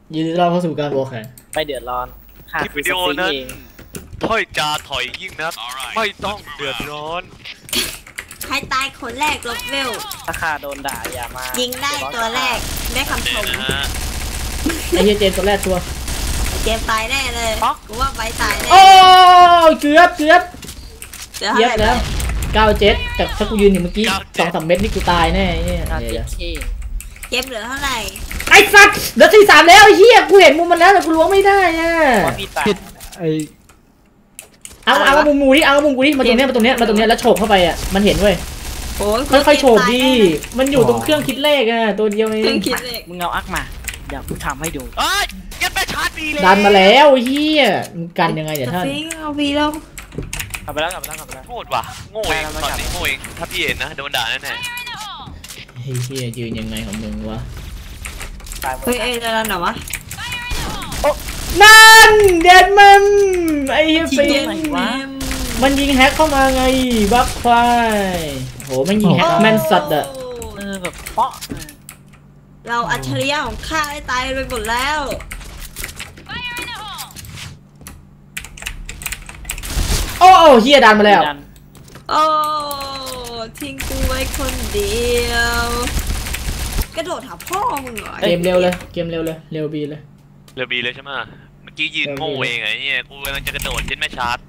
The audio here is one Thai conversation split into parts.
ยินดีต้อนรับเข้าสู่การโบแข่งไปเดือดร้อนคลิปวิดีโอนั้นถ้อยจาถอยยิ่งนักไม่ต้องเดือดร้อนใครตายคนแรกลบเวลถ้าข้าโดนด่าอย่ามายิงได้ตัวแรกได้คำชมไอ้เหี้ยเจนตัวแรกตัวเกมตายแน่เลยกูว่าไปตายแน่โอ้เกือบแล้ว97แต่ถ้ากูยืนอยู่เมื่อกี้2-3 เม็ดนี่กูตายแน่เนี่ยเกมเหลือเท่าไหร่ไอ้สัตว์เหลือ43แล้วไอ้เหี้ยกูเห็นมุมมันแล้วแต่กูล้วงไม่ได้อ่ะผิดไอเอามุมกูดิเอามุมกูดิมาตรงเนี้ยแล้วโฉบเข้าไปอ่ะมันเห็นเว้ยค่อยๆโฉบดิมันอยู่ตรงเครื่องคิดเลขอ่ะตัวเดียวเองมึงเอาอักมาเดี๋ยวกูทำให้ดูยัดไปชาร์จบีเลยดันมาแล้วเฮียมึงกันยังไงเดี๋ยวท่านเอาบีแล้วกลับไปแล้วโทษว่ะโง่เองตอนนี้โง่เองถ้าพี่เห็นนะโดนด่าแน่เฮียยืนยังไงของมึงวะเฮ้ยจะดันหรอวะนั่นเด็ดมันไอ้เฮียฟินมันยิงแฮกเข้ามาไงบัฟควายโหมันยิงแฮกแม่นสัตว์อะแบบเปาะเราอัจฉริยะของข้าได้ตายไปหมดแล้วโอ้เฮียดันมาแล้วโอ้ทิ้งกูไว้คนเดียวกระโดดหาพ่อมึงเหรอเกมเร็วเลยเร็วบีเลยใช่ไหมเมื่อกี้ยืนโง่เองไงเนี่ยกูกำลังจะกระโดดยึดแม่ชาร์จ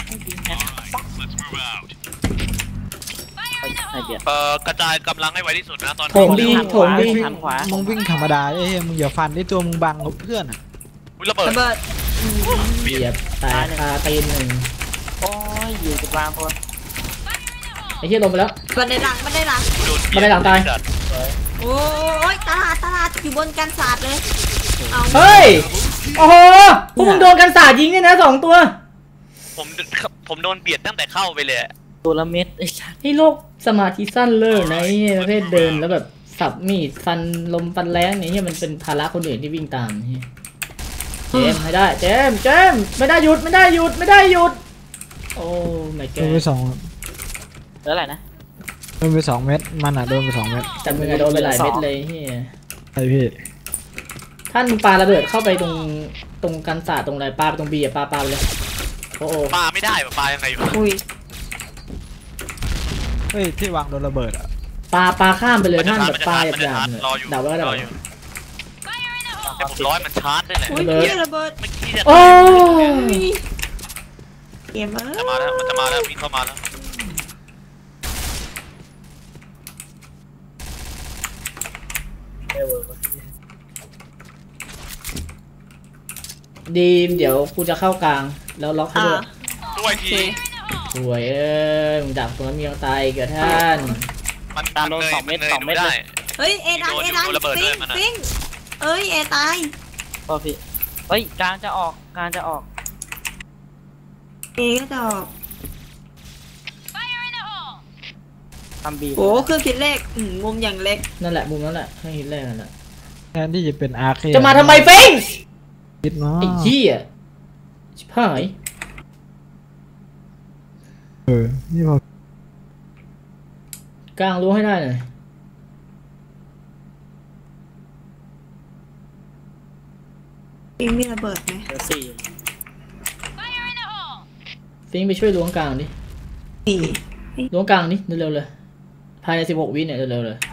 กระจายกำลังให้ไวที่สุดนะตอนโถมดีมึงวิ่งธรรมดามึงอย่าฟันได้ตัวมึงบังเพื่อนอ่ะระเบิดเบียบตายคาตีนหนึ่งโอ้ยอยู่กับวางคนไอ้เหี้ยลงไปแล้วบันไดหลังตายโอ้ยตลาดอยู่บนกันศาสตร์เลยเฮ้ยโอ้โหพวกมึงโดนกันศาสตร์ยิงเนี่ยนะ2 ตัวผมโดนเบียดตั้งแต่เข้าไปเลยตัวละเม็ดไอ้โรคสมาธิสั้นเลยนะไอ้ประเภทเดินแล้วแบบสับมีดฟันลมฟันแรงเนี่ยมันเป็นภาระคนอื่นที่วิ่งตามนี่เจมไม่ได้เจมไม่ได้หยุดโอ้ไม่แกโดนไป2 แล้วอะไรนะโดนไป2 เม็ดมันอ่ะโดนไป2 เม็ดแต่มึงโดนไปหลายเม็ดเลยเฮียไอพี่ท่านปาระเบิดเข้าไปตรงกันศาสตร์ตรงอะไรปาไปตรงบีอะปาเลยโอ้ปาไม่ได้ปายังไงวะเฮ้ยที่วางโดนระเบิดอ่ะปาข้ามไปเลยท่านแบบปาหยาบๆเนี่ยเดาว่าแต่ผมร้อยมันชาร์จได้แหละระเบิดโอ้เกมมันจะมาแล้ววิ่งเข้ามาแล้วดีมเดี๋ยวกูจะเข้ากลางแล้วล็อกให้ด้วยทีสวยมึงดับตัวมียังตายกับท่านมันตามโดน2 เม็ดได้เฮ้ยเอดันฟิงเอ้ยเอตายพอพี่เฮ้ยกลางจะออกเอก็จะออกทำบีโอ้เครื่องคิดเลขมุมอย่างเล็กนั่นแหละมุมนั่นแหละให้คิดเลขนั่นแหละแทนที่จะเป็นอาร์เคจะมาทำไมฟิงคิดเนาะไอ้เหี้ยชิบหายนี่พอกลางรู้ให้ได้หน่อยฟิงมีระเบิดไหมฟิงไปช่วยล้วงกลางดิล้วงกลางนี่เร็วๆเลยภายใน16 วิเนี่ยเร็วๆเลย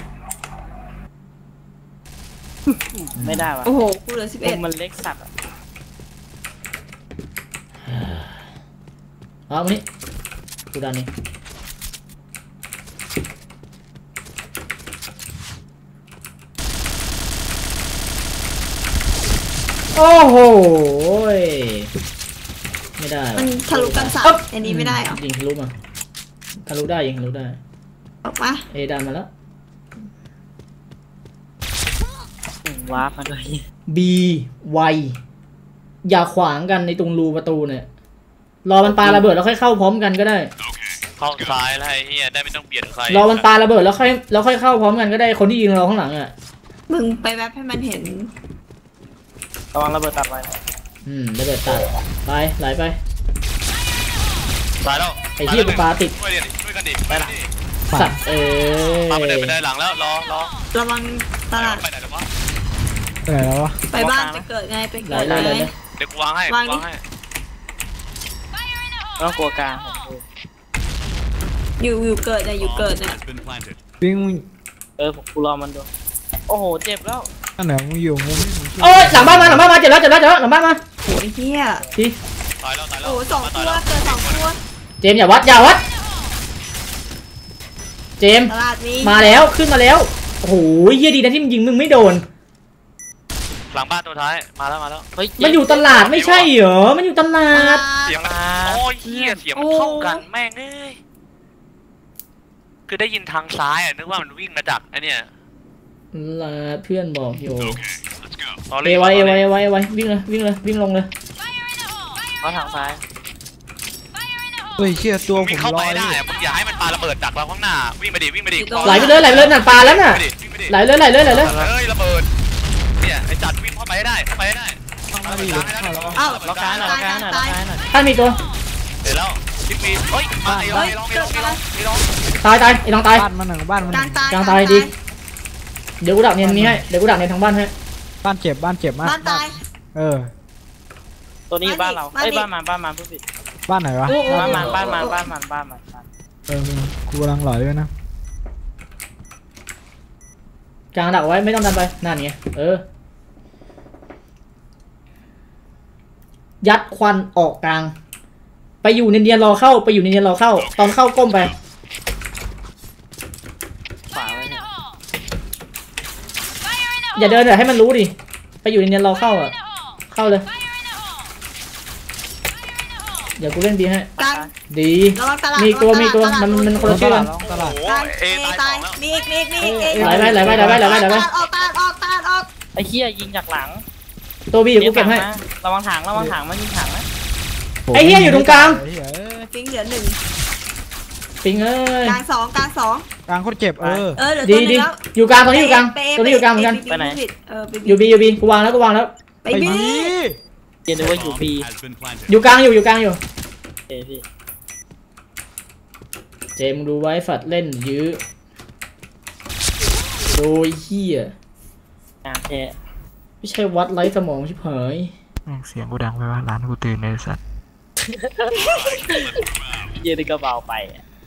ไม่ได้วะโอ้โหกูเหลือ11 มันเล็กสัตว์เอามานี่กูดันนี่โอ้โหไม่ได้มันทะลุกันศาสตร์อันนี้ไม่ได้หรอยิงทะลุมาทะลุได้ยิงทะลุได้ออกมาเอดันมาแล้ววาร์ปมาด้วยบีไวอย่าขวางกันในตรงรูประตูเนี่ยรอมันปาระเบิดแล้วค่อยเข้าพร้อมกันก็ได้เข้าซ้ายอะไรเฮียได้ไม่ต้องเบียดใครรอมันปาระเบิดแล้วค่อยเข้าพร้อมกันก็ได้คนที่ยิงเราข้างหลังอ่ะมึงไปแวบให้มันเห็นระวังระเบิดตัดไประเบิดตัดไปไหลไปตายแล้วไอ้ที่ปาติดช่วยกันดิไปละสัตว์มาไปได้หลังแล้วรอระวังตลาดไปไหนแล้ววะไปไหนแล้ววะไปบ้านไปเกิดไงไปไหลเกิดเลยไงเลยเดี๋ยวกูวางให้วางดิไม่ต้องกลัวกลางผมดูอยู่เกิดเนี่ยอยู่เกิดเนี่ยวิ่งมึงผมกูรอมันดูโอ้โหเจ็บแล้วนั่นแหละมึงอยู่มุมนี่มึงโอ้ยหลังบ้านมาหลังบ้านมาเจ็บแล้วเจ็บแล้วเจ็บแล้วหลังบ้านมาโอ้ยเฮียทีตายแล้วตายแล้วโอ้สองตัวเกิดสองตัวเจมส์อย่าวัดอย่าวัดเจมส์ตลาดมีมาแล้วขึ้นมาแล้วโอ้โหเฮียดีนะที่มึงยิงมึงไม่โดนหลังบ้านตัวท้ายมาแล้วเฮ้ยมันอยู่ตลาดไม่ใช่เหรอมันอยู่ตลาดเสียงมันโอ้ยเหี้ยเสียงมันเท่ากันแม่งเอ้ยคือได้ยินทางซ้ายอ่ะนึกว่ามันวิ่งมาจากไอ้เนี่ยลาเพื่อนบอกอยู่ตอนเอไว้เอไว้เอไว้เอไว้วิ่งเลยวิ่งเลยวิ่งลงเลยเขาทางซ้ายเฮ้ยเชี่ยตัวผวิ่งมเข้าลไปอยได้อะมึงอย่าให้มันปาระเบิดดักเราข้างหน้าวิ่งไปดิวิ่งไปดิไหลไปเลยไหลไปเลยนั่นปลาแล้วน่ะวิ่งไปดิไหลเลยไหลเลยไหลเลยเฮ้ยระเบิดเนี่ยไอ้จัดวิ่งเข้าไปให้ได้เข้าไปให้ได้ต้องมาดิเข้าแล้วอ้าวล็อกกลางหน่อยล็อกกลางหน่อยล็อกกลางหน่อยท่านมีตัวเดี๋ยวแล้วคิดมีเฮ้ยมาไอ้ลองไอ้ลองไอ้ลองไอ้ลองไอ้ลองตายตายไอ้น้องตายบ้านมันหนึ่งบ้านมันหกลานึ่งงตายกลางตายดี เดี๋ยวกูดักเนียนนี้ให้เดี๋ยวกูดักเนียนทางบ้านให้บ้านเจ็บบ้านเจ็บมากบ้านตายเออตัวนี้อยู่บ้านเรามาดิเอ้ยบ้านมันผู้ผิดบ้านไหนวะบ้านมันเออกูกำลังหลอยด้วยนะกลางดักไว้ไม่ต้องดันไปนั่นไงยัดควันออกกลาง ไปอยู่เนียนๆรอเข้าไปอยู่เนียนๆรอเข้า ตอนเข้าก้มไปขวาไว้เนี่ยอย่าเดินเดี๋ยวให้มันรู้ดิไปอยู่เนียนๆรอเข้าอ่ะเข้าเลยเดี๋ยวกูเล่นบีให้กลางดีระวังตลาดมีตัวมีตัวระวังตลาดมันคนละตชื่อกัลาน ดลองตลาดโอ้กลางเอเอตายตาสยองแล้วมีอีกไหลไปไหลไปไหลไปไหลไปไหลไปออกตลาดออกไอ้เหี้ยยิงจากหลังตัวบีเดี๋ยวกูเก็บให้ระวังถังมันยิงถังนะไอ้เหี้ยอยู่ตรงกลางไอ้เหี้ยฟิงเหลือหนึ่งปิงเอ้ยกลางสองกลางโคตรเจ็บเหลือดีตัวนึดีงแล้วอยู่กลางตรงนี้อยู่กลางตรงนี้อยู่กลางเหมือนกันไปไหนเออไปอยู่บีอยู่บีกูวางแล้วกูวางแล้วไปไอ้บีบีเรียนดูว่าอยู่บีอยู่กลางอยู่กลางอยู่เอ้พี่เจมดูไว้ฝัดเล่นยื้อโดยเหี้ยงานแท้ไม่ใช่วัดไร้สมองชิบหายเสียงกูดังไปว่าร้านกูตื่นในสัตว์เยี่ยนี่ก็เบาไป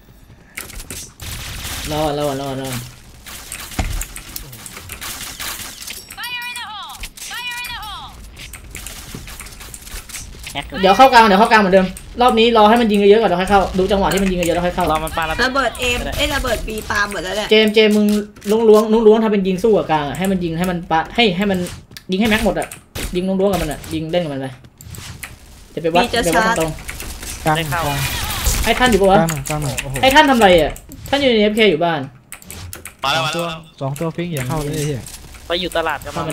รอดเดี๋ยวเข้ากลางเหมือนเดิมรอบนี้รอให้มันยิงเยอะๆก่อนเดี๋ยวค่อยเข้าดูจังหวะที่มันยิงเยอะๆแล้วค่อยเข้ารอมันปาระเบิระดเบิดเอ็มระเบิดบีปาหมดแล้วแหละเจมมึงล้วงทำเป็นยิงสู้กับกลางอ่ะให้มันยิงให้มันปะให้มันยิงให้แม็กหมดอ่ะยิงล้วงกับมันอ่ะยิงเล่นกับมันไปจะไปวัดตรงกลางกลางๆให้ท่านอยู่ปะกวะลางกลางโอ้โหให้ท่านทำอะไรอ่ะท่านอยู่ใน FK อยู่บ้านมาแล้วสองตัวฟิงอย่าเข้าเลยไอ้เหี้ยไปอยู่ตลาดกับมัน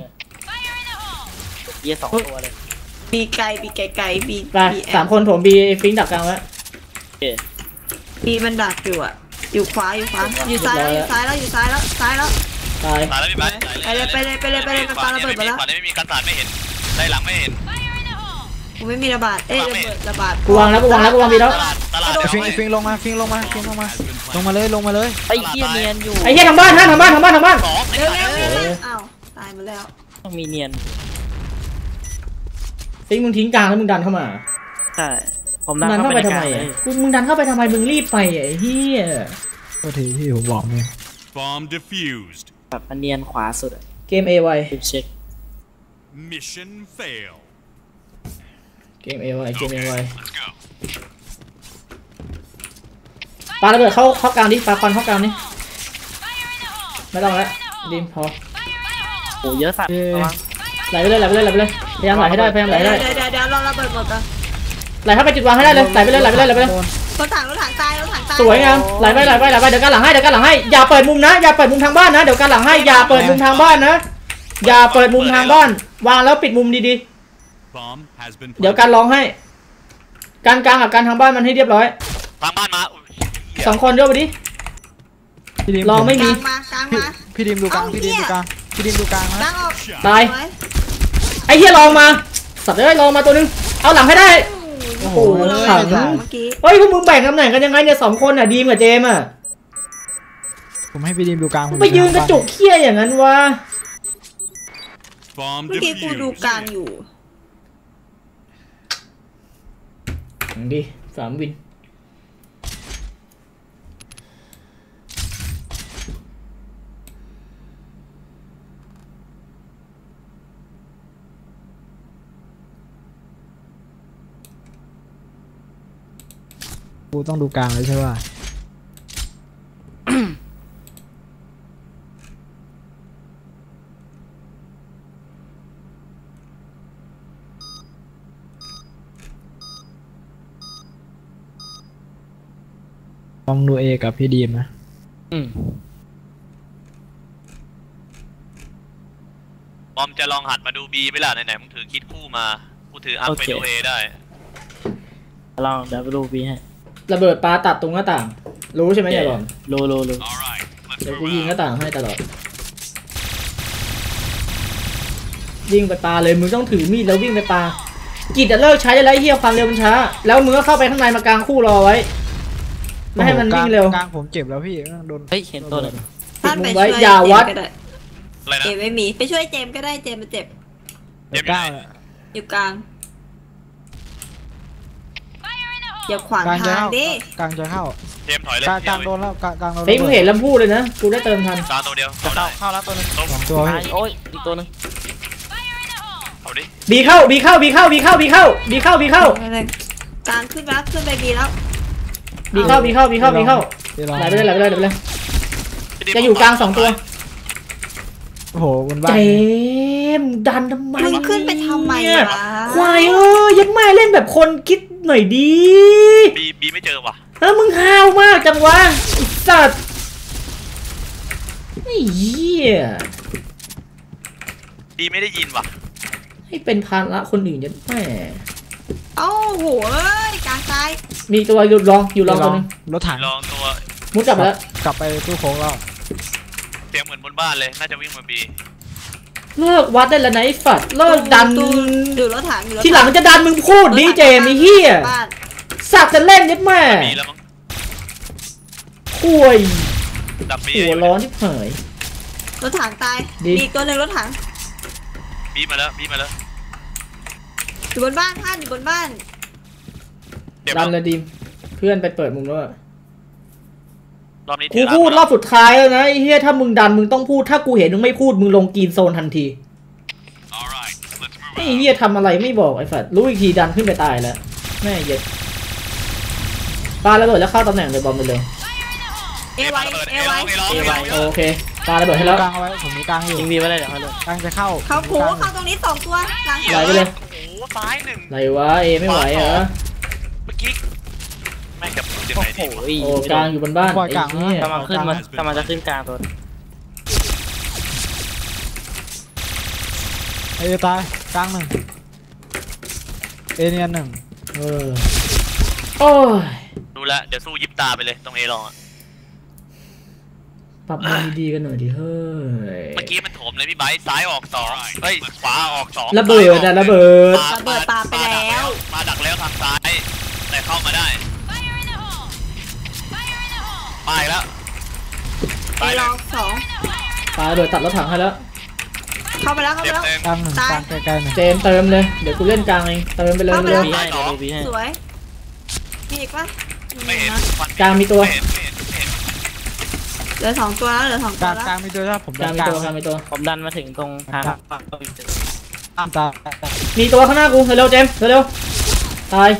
เยี่ย2ตัวเลยบีไกลบีไกลบีไป3 คนผมบีฟิงดักกลางแล้วบีมันดักอยู่อ่ะอยู่ขวาอยู่ซ้ายแล้วตายมาแล้วพี่บ้านไปเลยปาระเบิดมาแล้วฝั่งนี้ไม่มีกันสาดไม่เห็นได้หลังไม่เห็นกูไม่มีระบาดระบาดกูวางบีแล้วตลาดฟิงลงมาลงมาเลยไอ้เหี้ยเนียนอยู่ไอ้เหี้ยทางบ้านสองเร็วอ้าวตายหมดแล้วต้องมีเนียนฟิงมึงทิ้งกลางแล้วมึงดันเข้ามาใช่ผมมึงดันเข้าไปทำไมอ่ะมึงดันเข้าไปทำไมมึงรีบไปไอ้เหี้ยก็ทีที่ผมบอกเนี่ย Bomb defused. แบบเนียนขวาสุดเกม AY เช็ค Mission fail. เกม AY ปาระเบิดเข้ากลางดิปาควันเข้ากลางดิไม่ต้องแล้วดิมพอโอ้เยอะสัตว์ระวังไหลไปเลยพยายามไหลให้ได้เดี๋ยวรอระเบิดหมดก่อนไหลเข้าไปจุดวางให้ได้เลยไหลไปเลยรถถังตายสวยงามไหลไปเดี๋ยวการหลังให้อย่าเปิดมุมนะอย่าเปิดมุมทางบ้านนะเดี๋ยวการหลังให้อย่าเปิดมุมทางบ้านนะอย่าเปิดมุมทางบ้านวางแล้วปิดมุมดี Bomb has been ๆเดี๋ยวการร้องให้การกลางกับการทางบ้านมันให้เรียบร้อยทางบ้านมา 2 คนเดียวไปดิพี่ดิมรอไม่มีกลางมาพี่ดิมดูกลางพี่ดิมดูกลางนะกลางออกตายไอ้เหี้ยลองมาสัตว์เลยลองมาตัวนึงเอาหลังให้ได้โอ้โหถังเมื่อกี้เฮ้ยพวกมึงแบ่งตำแหน่งกันยังไงเนี่ย2 คนอ่ะดีมกับเจมอ่ะผมให้พี่ดิมดูกลางไปยืนกระจุกเขี้ยอย่างนั้นวะ Bomb เมื่อกี้กูดูกลาง defused. อยู่ดี3 วินกูต้องดูกลางเลยใช่ป่ะ ลองดูเอกับพี่ดีมนะบอมจะลองหัดมาดูบีไหมล่ะไหนๆมึงถือคิดคู่มากูถืออัพไปดูเอได้ลองเดี๋ยวไปดูบีให้ระเบิดปลาตัดตรงหน้าต่าง รู้ใช่ไหมเนี่ยบอมรู้ All right, let's เดี๋ยว move กูยิงห out. น้าต่างให้ตลอดยิงไปปลาเลยมึงต้องถือมีดแล้ววิ่งไปปลากิจจะเลิกใช้ได้แล้วเฮียความเร็วมันช้าแล้วมึงก็เข้าไปข้างในมากลางคู่รอไว้ไม่ให้มันวิ่งเร็วกลางผมเจ็บแล้วพี่โดนเฮ้ยเห็นตัวเลยท่านไปไว้ช่วยอย่าวัดเจมส์ก็ได้อะไรนะเจมส์ไม่มีไปช่วยเจมส์ก็ได้เจมส์มันเจ็บเจ็บก้าวไหนอยู่กลางอย่าขวางกลางจะทางเข้าดิกลางจะเข้าเจมถอยเลยกลางโดนแล้วกลางโดนเฮ้ยมึงเห็นลำพูเลยนะกูได้เติมทันตาตัวเดียวจะเข้าแล้วตัวนึงสองตัวตายพี่โอ้ยอีกตัวนึงเอาดิบีเข้ากลางขึ้นแล้วขึ้นไปบีแล้วบีเข้าพี่ลองไหลไปเลยจะอยู่กลาง2 ตัวโอ้โหบนบ้าเจนมดันทำไมมึงขึ้นไปทำไมเนี่ยวะควายยัดแม่เล่นแบบคนคิดหน่อยดีบีไม่เจอว่ะแล้วมึงห้าวมากจังวะไอ้สัตว์ไอ้เหี้ยบีไม่ได้ยินว่ะให้เป็นภาระคนอื่นยัดแม่เอ้าโหเอ้ยกลางตายมีตัวอยู่ลองตัวนึงรถถังลองตัวมุดกลับมาแล้วกลับไปตู้โค้งแล้วเสียงเหมือนบนบ้านเลยน่าจะวิ่งมาบีเลิกวัดได้แล้วนะไอ้สัตว์เลิกดันดูรถถังอยู่รถทีหลังจะดันมึงพูดดิเจมไอ้เหี้ยบ้านสักจะเล่นยัดแม่บีแล้วมั้งคุยดับบีหัวร้อนที่เผยรถถังตายดีมีตัวหนึ่งรถถังบีมาแล้วอยู่บนบ้านท่านอยู่บนบ้านเดี๋ยวดันเลยดิมเพื่อนไปเปิดมุมแล้วอะรอบนี้กูพูดรอบสุดท้ายแล้วนะไอ้เหี้ยถ้ามึงดันมึงต้องพูดถ้ากูเห็นมึงไม่พูดมึงลงกรีนโซนทันที All right, let's move ไอ้ out. เหี้ยทำอะไรไม่บอกไอ้สัตว์รู้อีกทีดันขึ้นไปตายแล้วแม่เย็ดปาระเบิดแล้วเข้าตำแหน่งเลยบอมไปเลยเอไว้เอไว้โอเคปาระเบิดให้แล้วกลางเอาไว้ผมมีกลางอยู่ยิงบีไว้เลยเดี๋ยวเขาเลยกลางจะเข้าเขาผูเข้าตรงนี้2 ตัวหลังไหลไปเลยโอ้โหซ้ายหนึ่งไรวะเอไม่ไหวเหรอเมื่อกี้แม่งจะพูดยังโอ้ไงโหดีโอ้กลางอยู่บนบ้านไอ้เหี้ยกำลังจะขึ้นกลางตัวเอตายกลาง1เอเนียน1 เออโอ้ยดูแลเดี๋ยวสู้ยิบตาไปเลยตรงเอลองอะปรับมุมดีๆกันหน่อยดิเฮ้ยเมื่อกี้มันโถมเลยพี่ไบร์ทซ้ายออก2เฮ้ยขวาออก2 ระเบิดนะระเบิดระเบิดปาไปแล้วมาดักแล้วทางซ้ายแต่เข้ามาได้ไปแล้วเอลอง2 ปาระเบิดตัดรถถังให้แล้วเข้าไปแล้วเจ็บเต็มกลาง1กลางใกล้ๆหน่อยเจมส์เติมเลยเดี๋ยวกูเล่นกลางเองเติมไปเลยเข้าไปเลแล้วยบีให้เดี๋ยวดูบีให้สวยมีอีกปะไม่เห็นกลางมีตัวไม่เห็นเหลือ2 ตัวแล้วเหลือ2 กตัวลางแล้วกลางมีตัวใช่ผมกลางมีตัวกลางมีตัวผมดันมาถึงตรงทางตายมีตัวข้างหน้ากูเร็วๆเจมส์เร็วๆตาย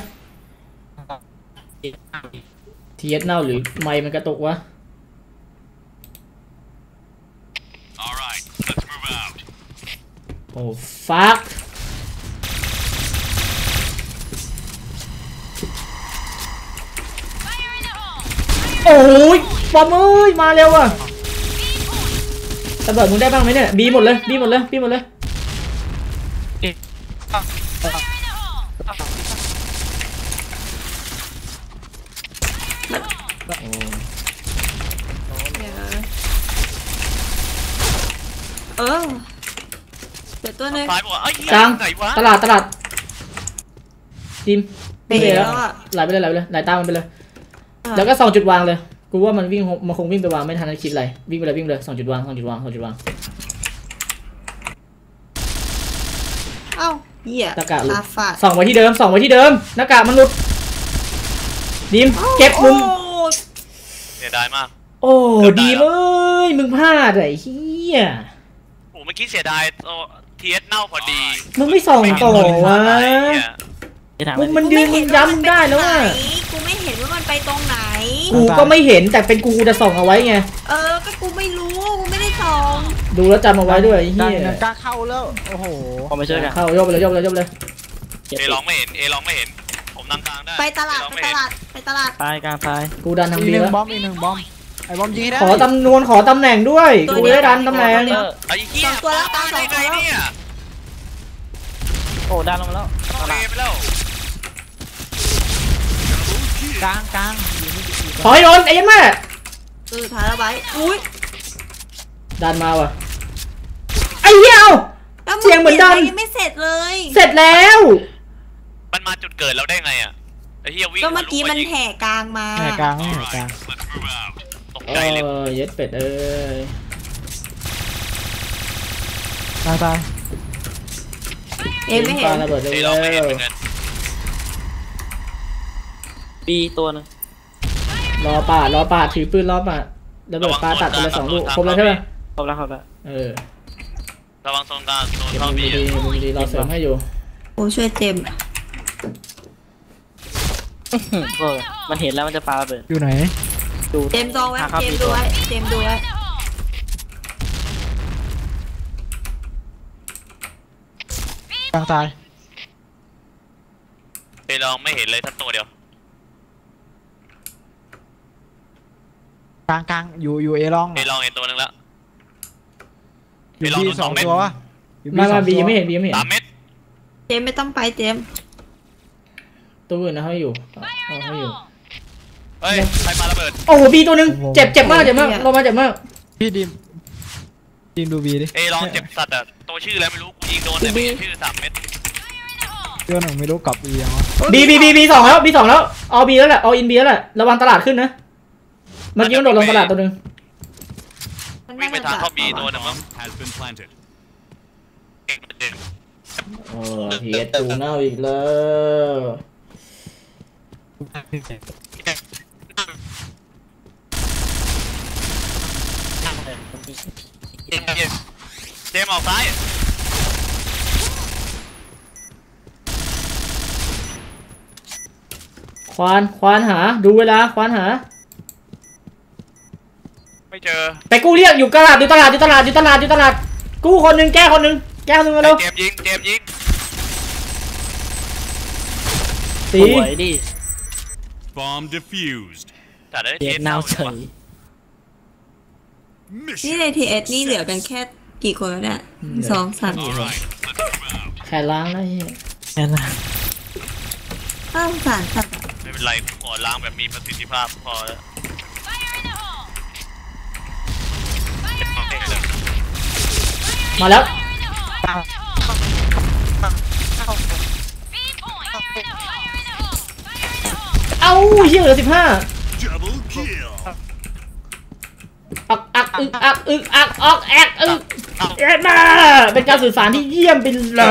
ทีเอสเน่าหรือไมค์มันกระตุกวะ All right, let's move out. โอ้ฟักโอ้ยบอมเอ้ยมาเร็วอ่ะระเบิดมึงได้บ้างไหมเนี่ยบีหมดเลยบีหมดเลยบีหมดเลยโอ้เออเหลือตัวหนึงซ้ายบอกว่าไอ้เหี้ยกลางไหนวะตลาดดิมเป๋วิ่งไปแล้แล้ววอ่ะไหลไปเลยไหลตามมันไปเลย แล้วก็2 จุดวางเลยกูว่ามันวิ่งมันคงวิ่งไปวางไม่ทันคิดอะไรวิ่งไปเลย2 จุดวาง2 จุดวาง2 จุดวางเอ้าเหี้ยหน้ากากหลุดตาฝาดส่องไว้ที่เดิมส่องไว้ที่เดิมหน้ากากมันหลุดดีมเก็บมุมโอ้เสียดายมากโอ้ดีมเอ้ยมึงพลาดไอ้เหี้ยโอ้เมื่อกี้เสียดายทีเอสเน่าพอดีมึงไม่ส่องต่อวะไอ้ถังมึงมันยืนมึงย้ำมึงได้แล้วอ่ะกูไม่เห็นว่ามันไปตรงไหนกูก็ไม่เห็นแต่เป็นกูจะส่องเอาไว้ไงก็กูไม่รู้กูไม่ได้ส่องดูแล้วจำเอาไว้ด้วยไอ้กลางเหี้ยกล้าเข้าแล้วโอ้โหพอไม่ช่วยกันเข้ายกไปเลยยกไปเลยยกไปเลยเอลองไม่เห็นเอลองไม่เห็นผมนั่งกลางได้ไปตลาดเอองไปไม่ตเห็นลาดไปตลาดตายกลางตายกูดันทางอีกบีหนึ่งแล้วบอมอีกหนึ่งบอมไอ้บอมยิงให้ได้ขอตำแหน่งด้วยกูได้ดันตำแหน่งไอ้เหี้ยสองตัวแล้วตามสองตัวแล้วได้ไเนี่ยโอ้ดันลงมาแล้วเข้าเอไปแล้วกลางกลางขอให้โดนไอ้ยันแม่ถ่ายแล้วไว้อุ้ยดันมาว่ะไอ้เหี้ยเอาแล้วเสียงเหมือนดันยังไม่เสร็จเลยเสร็จแล้วมันมาจุดเกิดเราได้ไงอ่ะไอ้เหี้ยวิ่งก็เมื่อกี้มันแห่กลางมาแหกกลางไม่แหกกลาง Let's move out. ตกเอใจเลยอเย็ดเป็ดเอ้ยตายตายไม่เห็ปาน ระเบิดเลยเอลองไม่เห็นเหมือนกันบีตัวนึงรอป่าถือปืนรอป่าระเบิดปลาตัดไปเลย2 ลูกครบแล้วใช่ไหมครบแล้วครับแล้วเออระวังโซนกลางโซนเก็บเข้ามุมบีดีมุมดีรอเสริมให้อยู่โอ้ช่วยเจมส์โอ้มันเห็นแล้วมันจะปาระเบิดอยู่ไหนดูเจมส์จองไว้หาครับเจมส์มีดูตัวไว้เจมส์ดูไว้กลางตายเอลองไม่เห็นเลยทั้งตัวเดียวกลางกลางอยู่เอลองเอลองเห็นตัวหนึงแล้วอยู่เอลองบีโดนสสออง งเม็ดตัววะอยู่มาสองบีตัวไม่เห็นบีไม่เห็น 3 เม็ดเจมส์ไม่ต้องไปเจมส์ตัวอื่นนะเขาอยู่เอาเขาอยู่เฮ้ยใครปาระเบิดโอ้โหบีตัวหนึงเจ็บมากลงมาเจ็บมากพี่ดิมดูบีดิเอลองเจ็บสัตว์อ่ะตัวชื่ออะไรไม่รู้กูยิงโดนแต่ไม่เห็นชื่อ3 เม็ดตัวหนึ่งไม่รู้กลับบียังวะบีสองแล้วเอาบีแล้วแหละเอาอินบีแล้วแหละระวังตลาดขึ้นนะเมื่อกี้มันโดดลงตลาดตัวหนึงวิ่งไปทางเข้าบีตัวหนึงมั้ง Has been planted. เก่งเก่งโอ้เฮียจูเน่าอีกแล้วเจมออกซ้ายควานหาดูเวลาควานหาไม่เจอไปกู้เรียกอยู่ตลาดกู้คนหนึ่งแก้คนหนึ่งมาเร็วเจมยิงสีสวยดิ Bomb defused. จัดได้เด็กเน่าเฉยนี่ Mission. ในทีเอสนี่เหลือกันแค่กี่คนแล้วเนี่ย2 3 All right. Let's move out. แค่ล้างแล้วเฮียแค่นั้นสามสัตว์ไม่เป็นไรขอล้างแบบมีประสิทธิภาพพอแล้วเก็บของเองเลยมาแล้วเอ้าเฮียเหลือ15 Double kill. เอ็ดมาเป็นการสื่อสารที่เยี่ยมไปเลย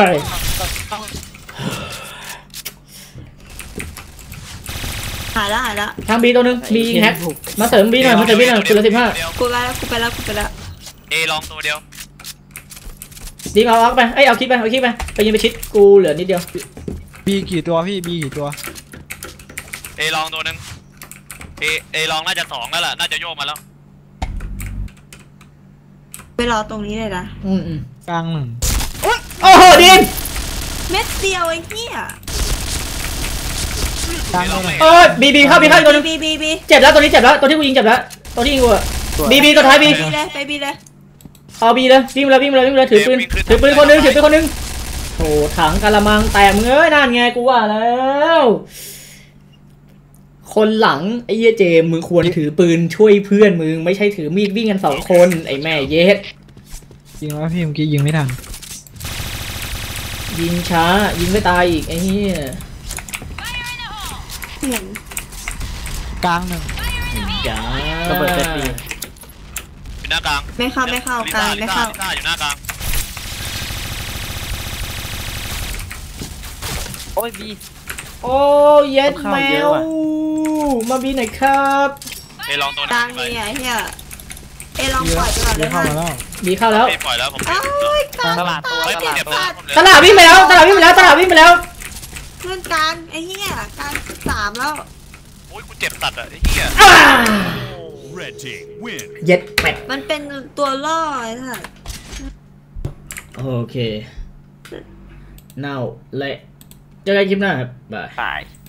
หายแล้วทางบีตัวหนึงบีแฮกมาเสริมบีหน่อยคือละ15 กูไปแล้วเอลองตัวเดียวดีมเอาไปเอาคิดไปไปยิงไปชิดกูเหลือนิดเดียวบีกี่ตัวพี่บีกี่ตัวเอลองตัวหนึงเอลองน่าจะ2แล้วล่ะน่าจะโยกมาแล้วไปรอตรงนี้เลยนะกลางหนึ่งโอ้โหดีมเม็ดเดียวไอ้เหี้ยกลางเลยบีเข้าอีกตัวหนึงบีเจ็บแล้วตัวนี้เจ็บแล้วตัวที่กูยิงเจ็บแล้วตัวที่ยิงกูอะบีตัวท้ายบีไปบีเลยเอาบีเลยวิ่งเลยถือปืนคนหนึงโถถังกะละมังแตกมึงเอ้ยนั่นไงกูว่าแล้วคนหลังไอ้เหี้ยเจมมึงควรถือปืนช่วยเพื่อนมึงไม่ใช่ถือมีดวิ่งกัน2 คนไอ้แม่เย็ดยิงแล้วพี่เมื่อกี้ยิงไม่ทันยิงช้ายิงไม่ตายอีกไอ้เหี้ยเห็นกลางหนึ่งจ้าระเบิดเจ็ดปีอยู่หน้ากลางไม่เข้ากลางไม่เข้าลิซ่าอยู่หน้ากลางอ้ยบีโอ้เย็ดแมวมาบีหน่อยครับเอยลองตัวกนั้ลางนไปนี่ไงเฮียเอลองปล่อยตลอดเลยเข้านะมาแล้วบีเข้าแล้วเอยปล่อยแล้วผมเอ้ยกลางตลาดตัวเฮ้ยตผมลาดเจ็บตัวนะผมเลยตลาดวิ่งไปแล้วตลาดวิ่งไปแล้วตลาดวิ่งไปแล้วเพื่อนกลางไอ้เฮียกลาง3แล้วโอ้ยกูเจ็บตัดอ่ะไอ้เหี้ยอ้า Red team win. เย็ดเป็ดมันเป็นตัวล่อไอ้สัสโอเคเน่าเละเจอกันคลิปหน้าครับบายตาย